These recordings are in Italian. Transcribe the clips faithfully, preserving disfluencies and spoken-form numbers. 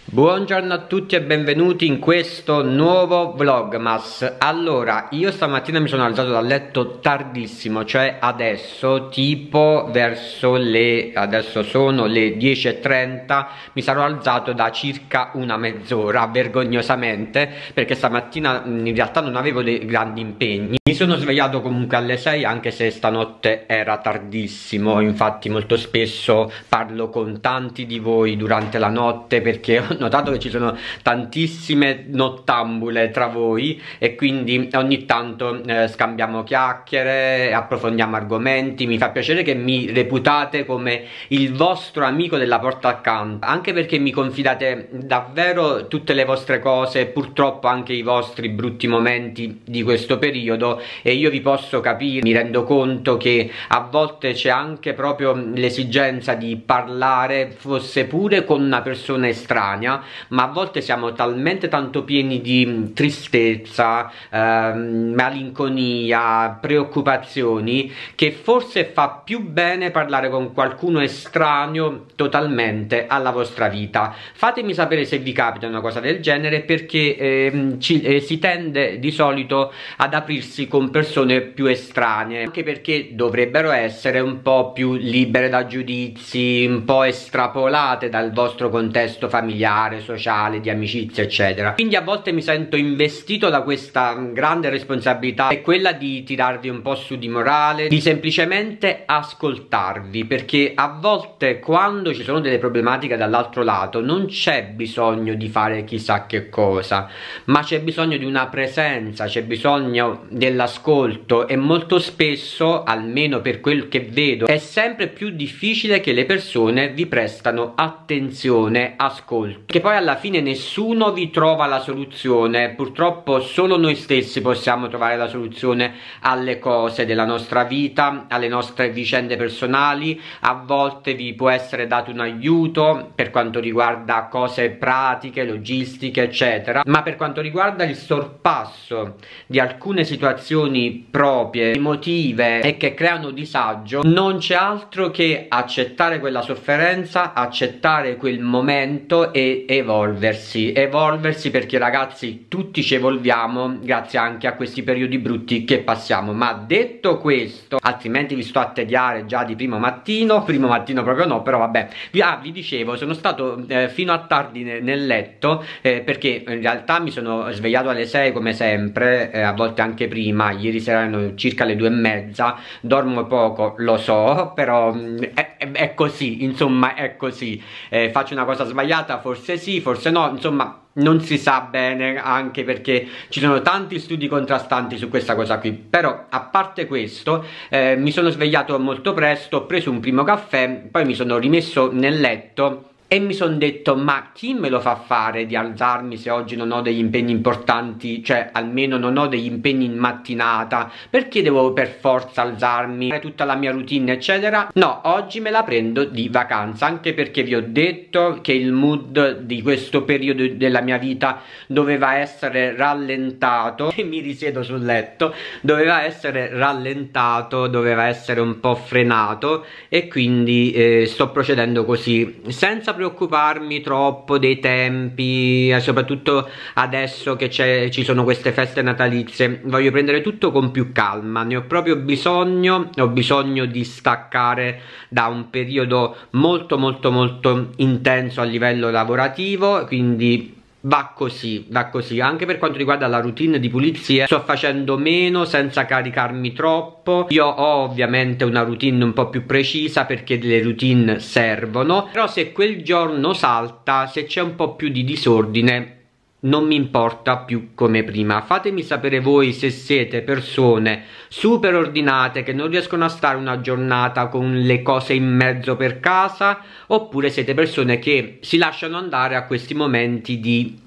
Buongiorno a tutti e benvenuti in questo nuovo vlogmas. Allora, io stamattina mi sono alzato dal letto tardissimo, cioè adesso, tipo verso le... adesso sono le dieci e trenta, mi sarò alzato da circa una mezz'ora, vergognosamente, perché stamattina in realtà non avevo dei grandi impegni. Mi sono svegliato comunque alle sei, anche se stanotte era tardissimo, infatti molto spesso parlo con tanti di voi durante la notte perché ho notato che ci sono tantissime nottambule tra voi e quindi ogni tanto eh, scambiamo chiacchiere, approfondiamo argomenti. Mi fa piacere che mi reputate come il vostro amico della porta accanto, anche perché mi confidate davvero tutte le vostre cose, purtroppo anche i vostri brutti momenti di questo periodo, e io vi posso capire. Mi rendo conto che a volte c'è anche proprio l'esigenza di parlare, fosse pure con una persona estranea, ma a volte siamo talmente tanto pieni di tristezza, ehm, malinconia, preoccupazioni, che forse fa più bene parlare con qualcuno estraneo totalmente alla vostra vita. Fatemi sapere se vi capita una cosa del genere, perché ehm, ci, eh, si tende di solito ad aprirsi con persone più estranee, anche perché dovrebbero essere un po' più libere da giudizi, un po' estrapolate dal vostro contesto familiare, sociale, di amicizia, eccetera. Quindi a volte mi sento investito da questa grande responsabilità, è quella di tirarvi un po' su di morale, di semplicemente ascoltarvi, perché a volte quando ci sono delle problematiche dall'altro lato non c'è bisogno di fare chissà che cosa, ma c'è bisogno di una presenza, c'è bisogno dell'ascolto, e molto spesso, almeno per quel che vedo, è sempre più difficile che le persone vi prestano attenzione, ascolto, che poi alla fine nessuno vi trova la soluzione. Purtroppo solo noi stessi possiamo trovare la soluzione alle cose della nostra vita, alle nostre vicende personali. A volte vi può essere dato un aiuto per quanto riguarda cose pratiche, logistiche, eccetera, ma per quanto riguarda il sorpasso di alcune situazioni proprie, emotive e che creano disagio, non c'è altro che accettare quella sofferenza, accettare quel momento e evolversi, evolversi perché ragazzi tutti ci evolviamo grazie anche a questi periodi brutti che passiamo. Ma detto questo, altrimenti vi sto a tediare già di primo mattino, primo mattino proprio no, però vabbè, vi, ah, vi dicevo, sono stato eh, fino a tardi ne, nel letto eh, perché in realtà mi sono svegliato alle sei come sempre, eh, a volte anche prima. Ieri sera erano circa le due e mezza, dormo poco, lo so, però mh, è, è, è così, insomma è così. Eh, faccio una cosa sbagliata? Forse sì, forse no, insomma non si sa bene, anche perché ci sono tanti studi contrastanti su questa cosa qui. Però a parte questo eh, mi sono svegliato molto presto, ho preso un primo caffè, poi mi sono rimesso nel letto e mi sono detto: ma chi me lo fa fare di alzarmi se oggi non ho degli impegni importanti, cioè almeno non ho degli impegni in mattinata? Perché devo per forza alzarmi, fare tutta la mia routine eccetera? No, oggi me la prendo di vacanza, anche perché vi ho detto che il mood di questo periodo della mia vita doveva essere rallentato, e mi risiedo sul letto, doveva essere rallentato, doveva essere un po' frenato, e quindi eh, sto procedendo così, senza preoccuparmi troppo dei tempi, soprattutto adesso che ci sono queste feste natalizie. Voglio prendere tutto con più calma, ne ho proprio bisogno, ho bisogno di staccare da un periodo molto molto molto intenso a livello lavorativo, quindi va così, va così. Anche per quanto riguarda la routine di pulizie, sto facendo meno senza caricarmi troppo. Io ho ovviamente una routine un po' più precisa perché le routine servono, però se quel giorno salta, se c'è un po' più di disordine, non mi importa più come prima. Fatemi sapere voi se siete persone super ordinate che non riescono a stare una giornata con le cose in mezzo per casa, oppure siete persone che si lasciano andare a questi momenti di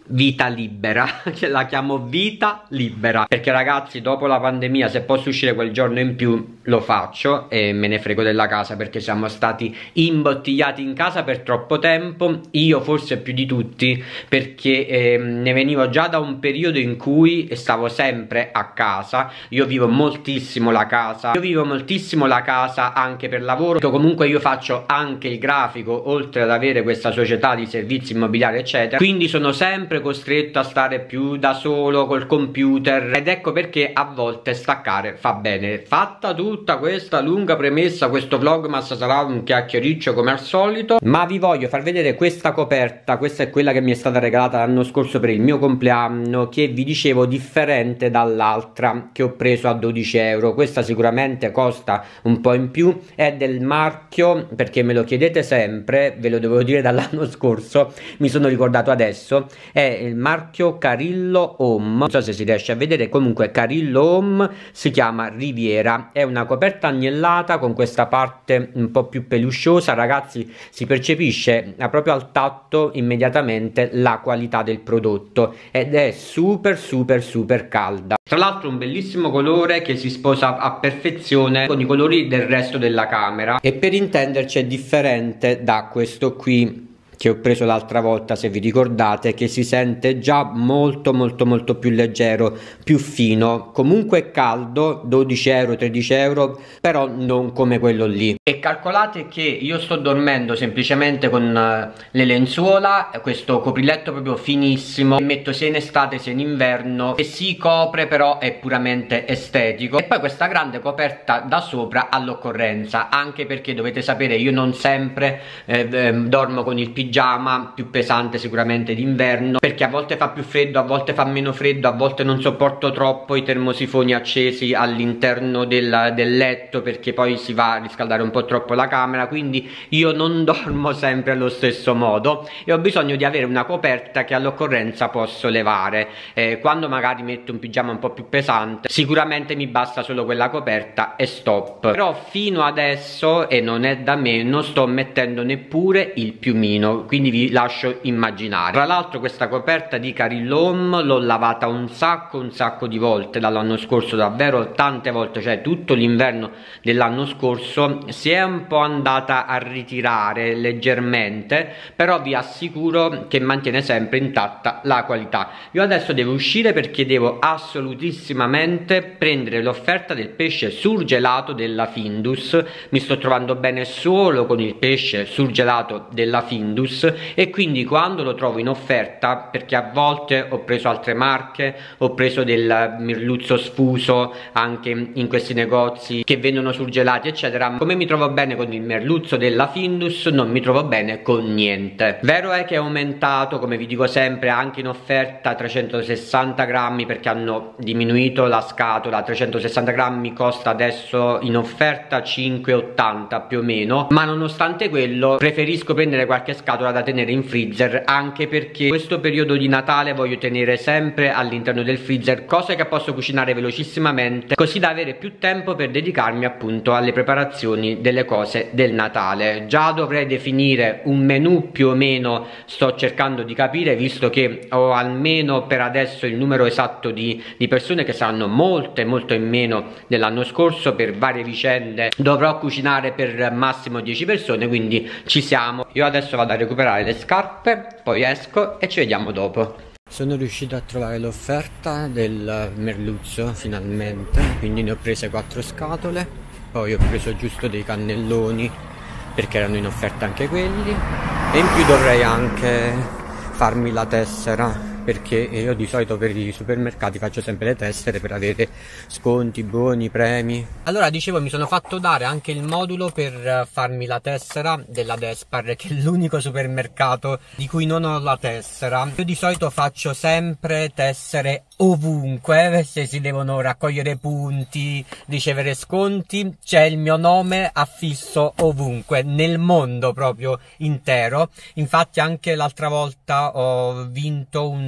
vita libera, che la chiamo vita libera, perché ragazzi dopo la pandemia se posso uscire quel giorno in più lo faccio e me ne frego della casa, perché siamo stati imbottigliati in casa per troppo tempo, io forse più di tutti, perché eh, ne venivo già da un periodo in cui stavo sempre a casa. Io vivo moltissimo la casa, io vivo moltissimo la casa anche per lavoro, comunque io faccio anche il grafico oltre ad avere questa società di servizi immobiliari eccetera, quindi sono sempre costretto a stare più da solo col computer, ed ecco perché a volte staccare fa bene. Fatta tutta questa lunga premessa, questo vlogmas sarà un chiacchiericcio come al solito, ma vi voglio far vedere questa coperta. Questa è quella che mi è stata regalata l'anno scorso per il mio compleanno, che vi dicevo differente dall'altra che ho preso a dodici euro. Questa sicuramente costa un po' in più, è del marchio, perché me lo chiedete sempre, ve lo devo dire dall'anno scorso, mi sono ricordato adesso, è il marchio Carillo Home, non so se si riesce a vedere, comunque Carillo Home, si chiama Riviera, è una coperta agnellata con questa parte un po' più pelusciosa. Ragazzi, si percepisce proprio al tatto immediatamente la qualità del prodotto ed è super super super calda. Tra l'altro un bellissimo colore che si sposa a perfezione con i colori del resto della camera, e per intenderci è differente da questo qui che ho preso l'altra volta, se vi ricordate, che si sente già molto molto molto più leggero, più fino, comunque è caldo, dodici euro, tredici euro, però non come quello lì. E calcolate che io sto dormendo semplicemente con uh, le lenzuola, questo copriletto proprio finissimo, che metto sia in estate sia in inverno, e si copre però è puramente estetico, e poi questa grande coperta da sopra all'occorrenza, anche perché dovete sapere io non sempre eh, eh, dormo con il pigiama più pesante sicuramente d'inverno, perché a volte fa più freddo, a volte fa meno freddo, a volte non sopporto troppo i termosifoni accesi all'interno del, del letto, perché poi si va a riscaldare un po' troppo la camera, quindi io non dormo sempre allo stesso modo e ho bisogno di avere una coperta che all'occorrenza posso levare. Eh, quando magari metto un pigiama un po' più pesante sicuramente mi basta solo quella coperta e stop, però fino adesso, e non è da me, non sto mettendo neppure il piumino, quindi vi lascio immaginare. Tra l'altro questa coperta di Carillo Home l'ho lavata un sacco un sacco di volte dall'anno scorso, davvero tante volte, cioè tutto l'inverno dell'anno scorso. Si è un po' andata a ritirare leggermente, però vi assicuro che mantiene sempre intatta la qualità. Io adesso devo uscire perché devo assolutissimamente prendere l'offerta del pesce surgelato della Findus. Mi sto trovando bene solo con il pesce surgelato della Findus, e quindi quando lo trovo in offerta, perché a volte ho preso altre marche, ho preso del merluzzo sfuso anche in questi negozi che vendono surgelati eccetera, come mi trovo bene con il merluzzo della Findus non mi trovo bene con niente. Vero è che è aumentato, come vi dico sempre, anche in offerta trecentosessanta grammi, perché hanno diminuito la scatola. Trecentosessanta grammi costa adesso in offerta cinque e ottanta più o meno, ma nonostante quello preferisco prendere qualche scatola da tenere in freezer, anche perché questo periodo di Natale voglio tenere sempre all'interno del freezer cose che posso cucinare velocissimamente, così da avere più tempo per dedicarmi appunto alle preparazioni delle cose del Natale. Già dovrei definire un menù più o meno, sto cercando di capire, visto che ho almeno per adesso il numero esatto di, di persone, che saranno molte molto in meno dell'anno scorso. Per varie vicende dovrò cucinare per massimo dieci persone, quindi ci siamo. Io adesso vado a recuperare le scarpe, poi esco e ci vediamo dopo. Sono riuscito a trovare l'offerta del merluzzo finalmente, quindi ne ho prese quattro scatole, poi ho preso giusto dei cannelloni perché erano in offerta anche quelli, e in più dovrei anche farmi la tessera, perché io di solito per i supermercati faccio sempre le tessere per avere sconti, buoni, premi. Allora dicevo, mi sono fatto dare anche il modulo per farmi la tessera della Despar, che è l'unico supermercato di cui non ho la tessera. Io di solito faccio sempre tessere ovunque, se si devono raccogliere punti, ricevere sconti, c'è il mio nome affisso ovunque, nel mondo proprio intero. Infatti anche l'altra volta ho vinto un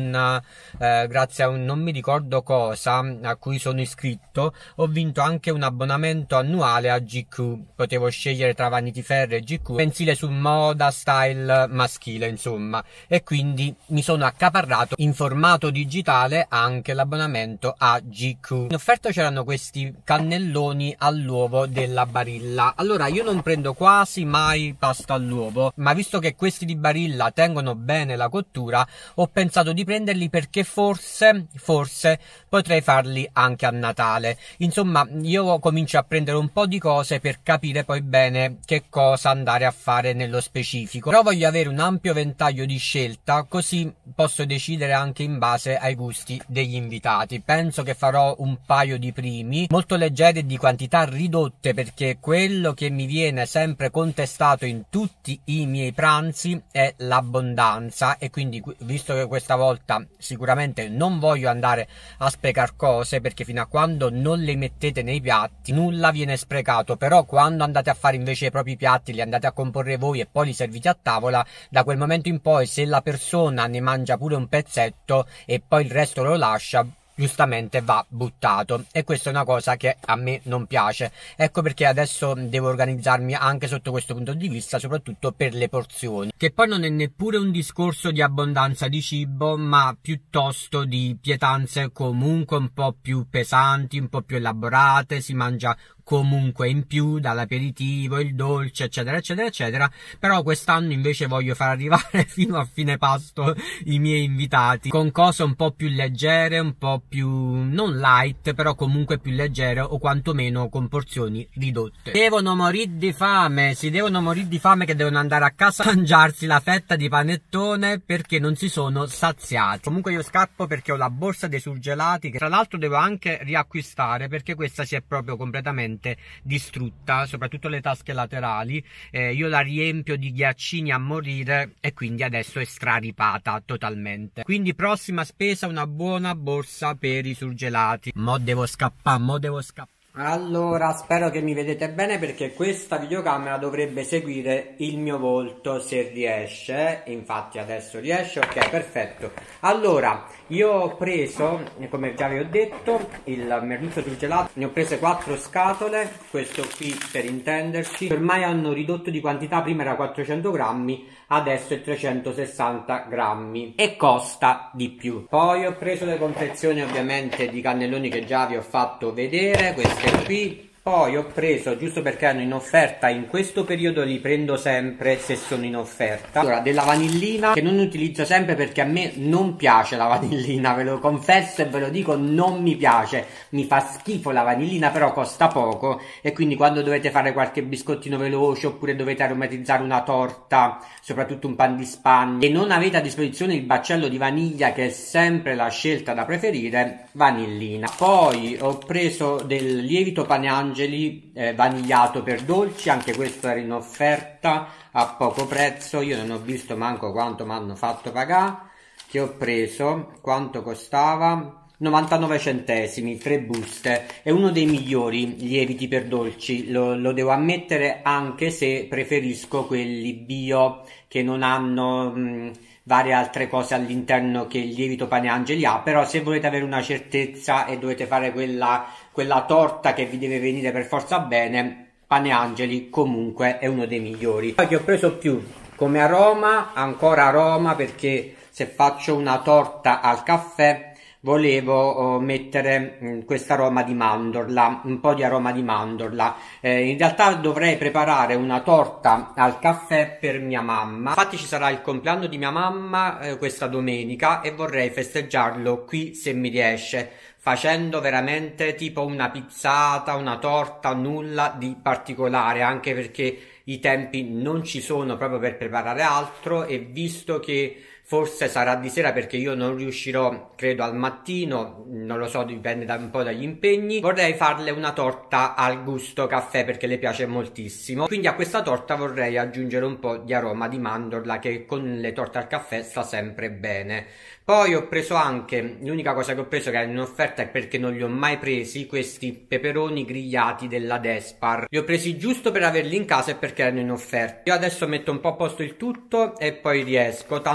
un eh, grazie a un non mi ricordo cosa a cui sono iscritto, ho vinto anche un abbonamento annuale a G Q. Potevo scegliere tra Vanity Fair e G Q, mensile su moda, style maschile, insomma, e quindi mi sono accaparrato in formato digitale anche l'abbonamento a G Q. In offerta c'erano questi cannelloni all'uovo della Barilla. Allora, io non prendo quasi mai pasta all'uovo, ma visto che questi di Barilla tengono bene la cottura, ho pensato di prenderli perché forse, forse potrei farli anche a Natale. Insomma, io comincio a prendere un po' di cose per capire poi bene che cosa andare a fare nello specifico. Però voglio avere un ampio ventaglio di scelta, così posso decidere anche in base ai gusti degli invitati. Penso che farò un paio di primi molto leggeri e di quantità ridotte, perché quello che mi viene sempre contestato in tutti i miei pranzi è l'abbondanza, e quindi, visto che questa volta sicuramente non voglio andare a sprecare cose, perché fino a quando non le mettete nei piatti nulla viene sprecato, però quando andate a fare invece i propri piatti, li andate a comporre voi e poi li servite a tavola, da quel momento in poi, se la persona ne mangia pure un pezzetto e poi il resto lo lascia, giustamente va buttato, e questa è una cosa che a me non piace. Ecco perché adesso devo organizzarmi anche sotto questo punto di vista, soprattutto per le porzioni, che poi non è neppure un discorso di abbondanza di cibo, ma piuttosto di pietanze comunque un po' più pesanti, un po' più elaborate. Si mangia comunque in più, dall'aperitivo, il dolce, eccetera eccetera eccetera. Però quest'anno invece voglio far arrivare fino a fine pasto i miei invitati con cose un po' più leggere, un po' più non light, però comunque più leggere, o quantomeno con porzioni ridotte. Devono morire di fame, si devono morire di fame, che devono andare a casa a mangiarsi la fetta di panettone perché non si sono saziati. Comunque io scappo perché ho la borsa dei surgelati, che tra l'altro devo anche riacquistare perché questa si è proprio completamente distrutta, soprattutto le tasche laterali. Eh, io la riempio di ghiaccini a morire e quindi adesso è straripata totalmente. Quindi prossima spesa, una buona borsa per i surgelati. Mo devo scappare, mo devo scappare. Allora, spero che mi vedete bene, perché questa videocamera dovrebbe seguire il mio volto se riesce. Infatti adesso riesce, ok, perfetto. Allora, io ho preso, come già vi ho detto, il merluzzo surgelato. Ne ho prese quattro scatole, questo qui per intenderci. Ormai hanno ridotto di quantità, prima era quattrocento grammi, adesso è trecentosessanta grammi e costa di più. Poi ho preso le confezioni ovviamente di cannelloni che già vi ho fatto vedere, queste qui. Poi ho preso, giusto perché erano in offerta, in questo periodo li prendo sempre se sono in offerta, allora, della vanillina, che non utilizzo sempre perché a me non piace la vanillina, ve lo confesso e ve lo dico, non mi piace, mi fa schifo la vanillina, però costa poco, e quindi quando dovete fare qualche biscottino veloce oppure dovete aromatizzare una torta, soprattutto un pan di spagna, e non avete a disposizione il baccello di vaniglia, che è sempre la scelta da preferire, vanillina. Poi ho preso del lievito pane angeli eh, vanigliato per dolci, anche questo era in offerta a poco prezzo. Io non ho visto manco quanto mi hanno fatto pagare, che ho preso, quanto costava? novantanove centesimi, tre buste. È uno dei migliori lieviti per dolci, lo, lo devo ammettere, anche se preferisco quelli bio che non hanno mh, varie altre cose all'interno che il lievito pane angeli ha. Però se volete avere una certezza e dovete fare quella, quella torta che vi deve venire per forza bene, pane angeli comunque è uno dei migliori. Poi che ho preso più come aroma, ancora aroma, perché se faccio una torta al caffè volevo oh, mettere mh, questa aroma di mandorla, un po' di aroma di mandorla. Eh, in realtà dovrei preparare una torta al caffè per mia mamma. Infatti ci sarà il compleanno di mia mamma eh, questa domenica, e vorrei festeggiarlo qui se mi riesce, facendo veramente tipo una pizzata, una torta, nulla di particolare, anche perché i tempi non ci sono proprio per preparare altro, e visto che forse sarà di sera perché io non riuscirò, credo, al mattino, non lo so, dipende da un po' dagli impegni, vorrei farle una torta al gusto caffè perché le piace moltissimo. Quindi a questa torta vorrei aggiungere un po' di aroma di mandorla, che con le torte al caffè sta sempre bene. Poi ho preso anche, l'unica cosa che ho preso che era in offerta, è perché non li ho mai presi, questi peperoni grigliati della Despar. Li ho presi giusto per averli in casa e perché erano in offerta. Io adesso metto un po' a posto il tutto e poi riesco, tanto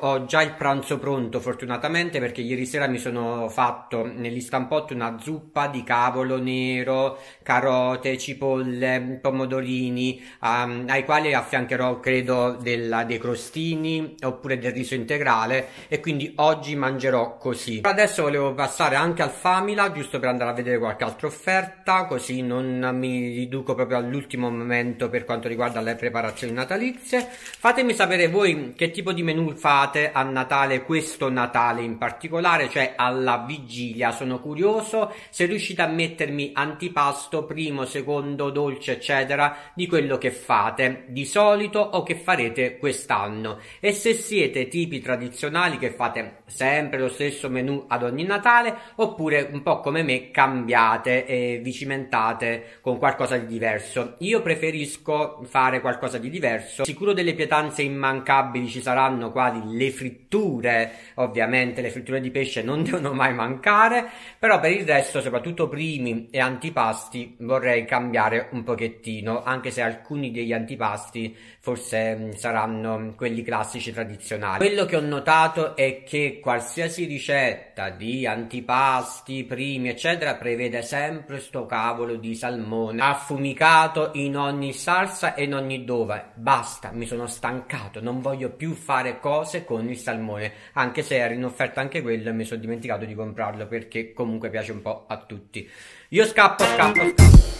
ho già il pranzo pronto fortunatamente, perché ieri sera mi sono fatto nell'instampotto una zuppa di cavolo nero, carote, cipolle, pomodorini, um, ai quali affiancherò credo della, dei crostini oppure del riso integrale, e quindi oggi mangerò così. Adesso volevo passare anche al Famila giusto per andare a vedere qualche altra offerta, così non mi riduco proprio all'ultimo momento per quanto riguarda le preparazioni natalizie. Fatemi sapere voi che tipo di menù fate a Natale, questo Natale in particolare, cioè alla vigilia. Sono curioso se riuscite a mettermi antipasto, primo, secondo, dolce eccetera di quello che fate di solito o che farete quest'anno, e se siete tipi tradizionali che fate sempre lo stesso menù ad ogni Natale, oppure un po' come me cambiate e vi cimentate con qualcosa di diverso. Io preferisco fare qualcosa di diverso. Sicuro delle pietanze immancabili ci saranno, quali le fritture. Ovviamente le fritture di pesce non devono mai mancare, però per il resto, soprattutto primi e antipasti, vorrei cambiare un pochettino, anche se alcuni degli antipasti forse mh, saranno quelli classici tradizionali. Quello che ho notato è che qualsiasi ricetta di antipasti, primi eccetera prevede sempre sto cavolo di salmone affumicato in ogni salsa e in ogni dove. Basta, mi sono stancato, non voglio più fare cose con il salmone, anche se era in offerta anche quello e mi sono dimenticato di comprarlo, perché comunque piace un po' a tutti. Io scappo, scappo, scappo.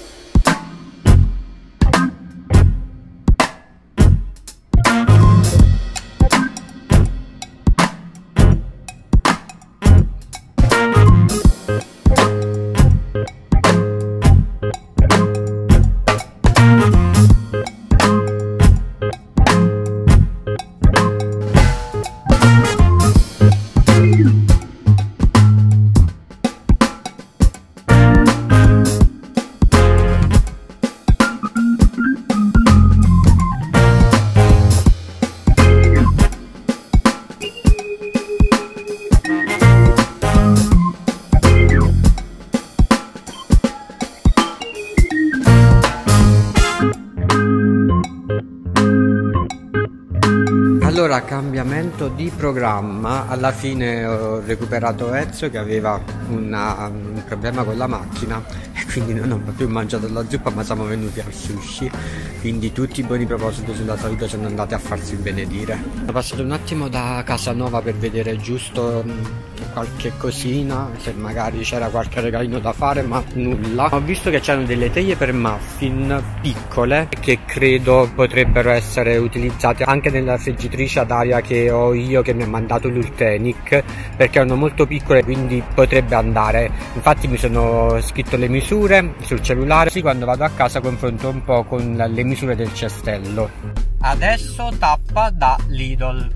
Allora, cambiamento di programma. Alla fine ho recuperato Ezio che aveva una, un problema con la macchina e quindi non ho più mangiato la zuppa, ma siamo venuti al sushi, quindi tutti i buoni propositi sulla salute sono andati a farsi benedire. Sono passato un attimo da Casanova per vedere giusto qualche cosina, se magari c'era qualche regalino da fare, ma nulla. Ho visto che c'erano delle teglie per muffin piccole che credo potrebbero essere utilizzate anche nella friggitrice ad aria che ho io, che mi ha mandato l'Ultenic, perché erano molto piccole, quindi potrebbe andare. Infatti mi sono scritto le misure sul cellulare, così quando vado a casa confronto un po' con le misure del cestello. Adesso tappa da Lidl.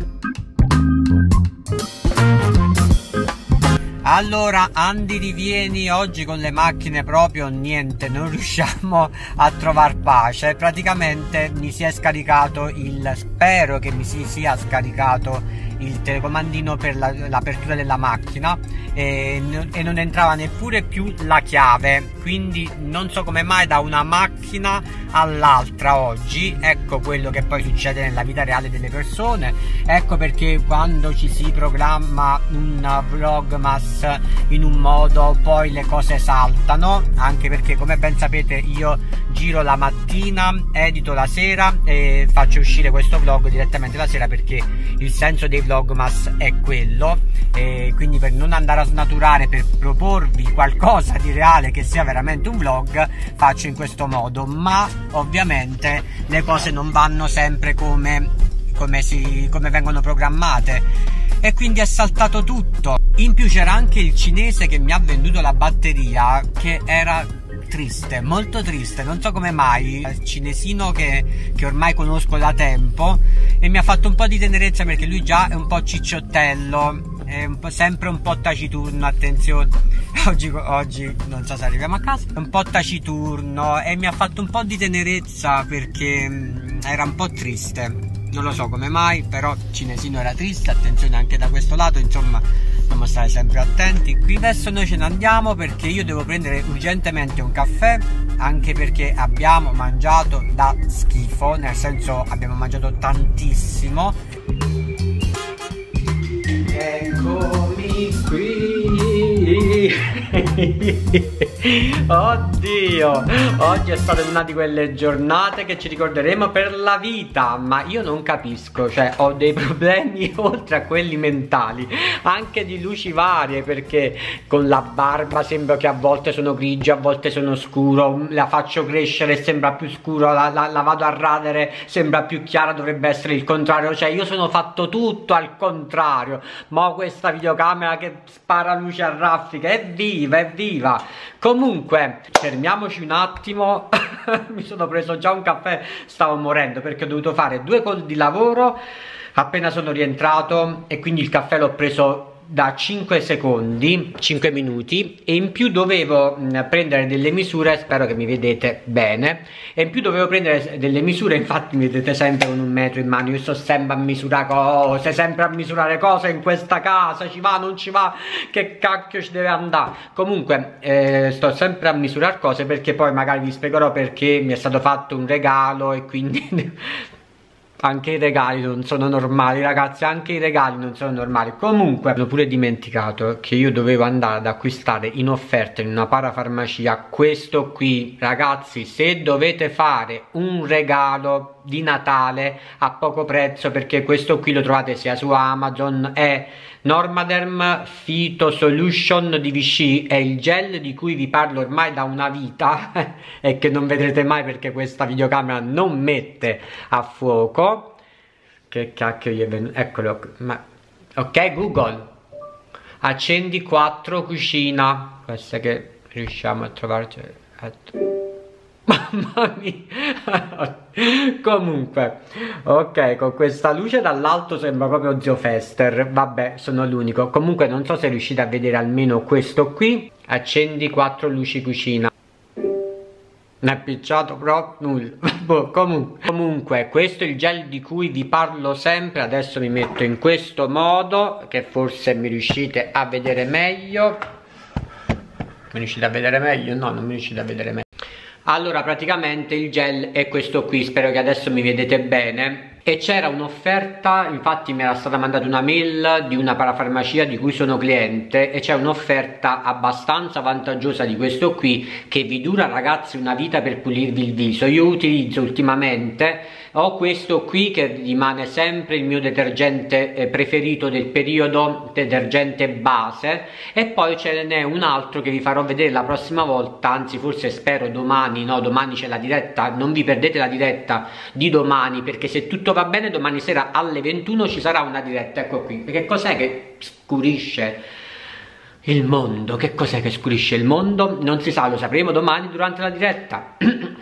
Allora, andi rivieni, oggi con le macchine proprio niente, non riusciamo a trovare pace. Praticamente mi si è scaricato il, spero che mi si sia scaricato il telecomandino per l'apertura la, della macchina e, e non entrava neppure più la chiave, quindi non so come mai da una macchina all'altra oggi. Ecco quello che poi succede nella vita reale delle persone, ecco perché quando ci si programma un vlogmas in un modo poi le cose saltano, anche perché come ben sapete io giro la mattina, edito la sera e faccio uscire questo vlog direttamente la sera, perché il senso dei vlogmas è quello, e quindi per non andare a snaturare, per proporvi qualcosa di reale che sia veramente un vlog, faccio in questo modo. Ma ovviamente le cose non vanno sempre come, come, si, come vengono programmate, e quindi è saltato tutto. In più c'era anche il cinese che mi ha venduto la batteria, che era triste, molto triste, non so come mai. Il cinesino che, che ormai conosco da tempo, e mi ha fatto un po' di tenerezza perché lui già è un po' cicciottello, è un po', sempre un po' taciturno, attenzione, oggi, oggi non so se arriviamo a casa, è un po' taciturno e mi ha fatto un po' di tenerezza perché mh, era un po' triste. Non lo so come mai, però cinesino era triste, attenzione anche da questo lato, insomma dobbiamo stare sempre attenti qui. Adesso noi ce ne andiamo perché io devo prendere urgentemente un caffè, anche perché abbiamo mangiato da schifo, nel senso abbiamo mangiato tantissimo. Oddio, oggi è stata una di quelle giornate che ci ricorderemo per la vita. Ma io non capisco, cioè ho dei problemi oltre a quelli mentali, anche di luci varie, perché con la barba sembra che a volte sono grigio, a volte sono scuro, la faccio crescere e sembra più scuro, la, la, la vado a radere, sembra più chiara, dovrebbe essere il contrario. Cioè io sono fatto tutto al contrario. Ma questa videocamera che spara luce a raffica, evviva, evviva. Comunque fermiamoci un attimo. Mi sono preso già un caffè, stavo morendo perché ho dovuto fare due call di lavoro appena sono rientrato, e quindi il caffè l'ho preso da cinque secondi, cinque minuti, e in più dovevo mh, prendere delle misure, spero che mi vedete bene, e in più dovevo prendere delle misure, infatti mi vedete sempre con un metro in mano. Io sto sempre a misurare cose, sempre a misurare cose in questa casa, ci va, non ci va, che cacchio ci deve andare. Comunque eh, sto sempre a misurare cose, perché poi magari vi spiegherò perché mi è stato fatto un regalo e quindi... Anche i regali non sono normali, ragazzi, anche i regali non sono normali. Comunque, ho pure dimenticato che io dovevo andare ad acquistare in offerta in una parafarmacia questo qui. Ragazzi, se dovete fare un regalo di Natale a poco prezzo, perché questo qui lo trovate sia su Amazon, è Normaderm Phyto Solution di Vichy, è il gel di cui vi parlo ormai da una vita e che non vedrete mai perché questa videocamera non mette a fuoco. Che cacchio gli è venuto? Eccolo. Ma... ok, Google, accendi quattro cucina. Questa che riusciamo a trovarci. Mamma mia. Comunque, ok, con questa luce dall'alto sembra proprio Zio Fester. Vabbè, sono l'unico. Comunque non so se riuscite a vedere almeno questo qui. Accendi quattro luci cucina. Non è picciato proprio nulla. Boh, comunque. comunque questo è il gel di cui vi parlo sempre. Adesso mi metto in questo modo, che forse mi riuscite a vedere meglio. Mi riuscite a vedere meglio? No, non mi riuscite a vedere meglio. Allora, praticamente il gel è questo qui, spero che adesso mi vedete bene. E c'era un'offerta, infatti mi era stata mandata una mail di una parafarmacia di cui sono cliente, e c'è un'offerta abbastanza vantaggiosa di questo qui che vi dura, ragazzi, una vita per pulirvi il viso. Io utilizzo ultimamente, ho questo qui che rimane sempre il mio detergente preferito del periodo, detergente base, e poi ce n'è un altro che vi farò vedere la prossima volta, anzi forse spero domani. No, domani c'è la diretta, non vi perdete la diretta di domani, perché se tutto va bene domani sera alle ventuno ci sarà una diretta. Ecco qui. Che cos'è che scurisce il mondo? Che cos'è che scurisce il mondo? Non si sa, lo sapremo domani durante la diretta.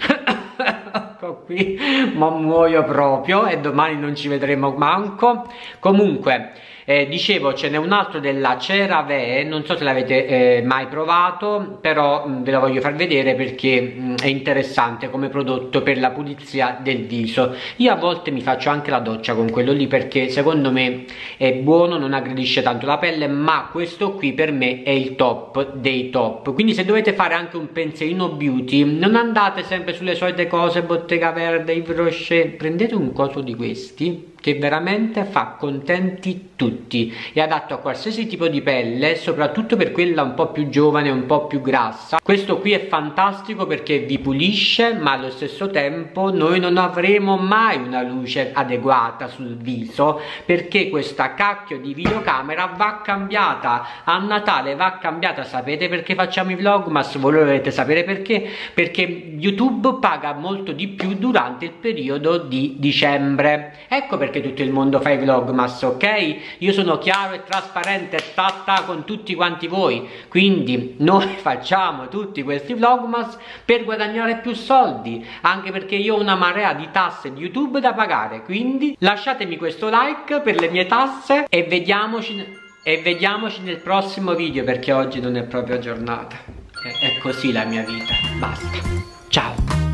Ecco qui, ma muoio proprio, e domani non ci vedremo manco. Comunque eh, dicevo, ce n'è un altro della CeraVe, non so se l'avete eh, mai provato, però mh, ve lo voglio far vedere perché mh, è interessante come prodotto per la pulizia del viso. Io a volte mi faccio anche la doccia con quello lì perché secondo me è buono, non aggredisce tanto la pelle, ma questo qui per me è il top dei top. Quindi se dovete fare anche un pensierino beauty, non andate sempre sulle solite cose, Bottega Verde, Yves Rocher, prendete un coso di questi che veramente fa contenti tutti, è adatto a qualsiasi tipo di pelle, soprattutto per quella un po' più giovane, un po' più grassa. Questo qui è fantastico perché vi pulisce, ma allo stesso tempo noi non avremo mai una luce adeguata sul viso, perché questa cacchio di videocamera va cambiata a Natale, va cambiata. Sapete perché facciamo i vlogmas? Voi volete sapere perché? Perché YouTube paga molto di più durante il periodo di dicembre. Ecco perché perché tutto il mondo fa i vlogmas, ok? Io sono chiaro e trasparente e tatta con tutti quanti voi, quindi noi facciamo tutti questi vlogmas per guadagnare più soldi, anche perché io ho una marea di tasse di YouTube da pagare, quindi lasciatemi questo like per le mie tasse e vediamoci, e vediamoci nel prossimo video, perché oggi non è proprio giornata, è, è così la mia vita, basta, ciao!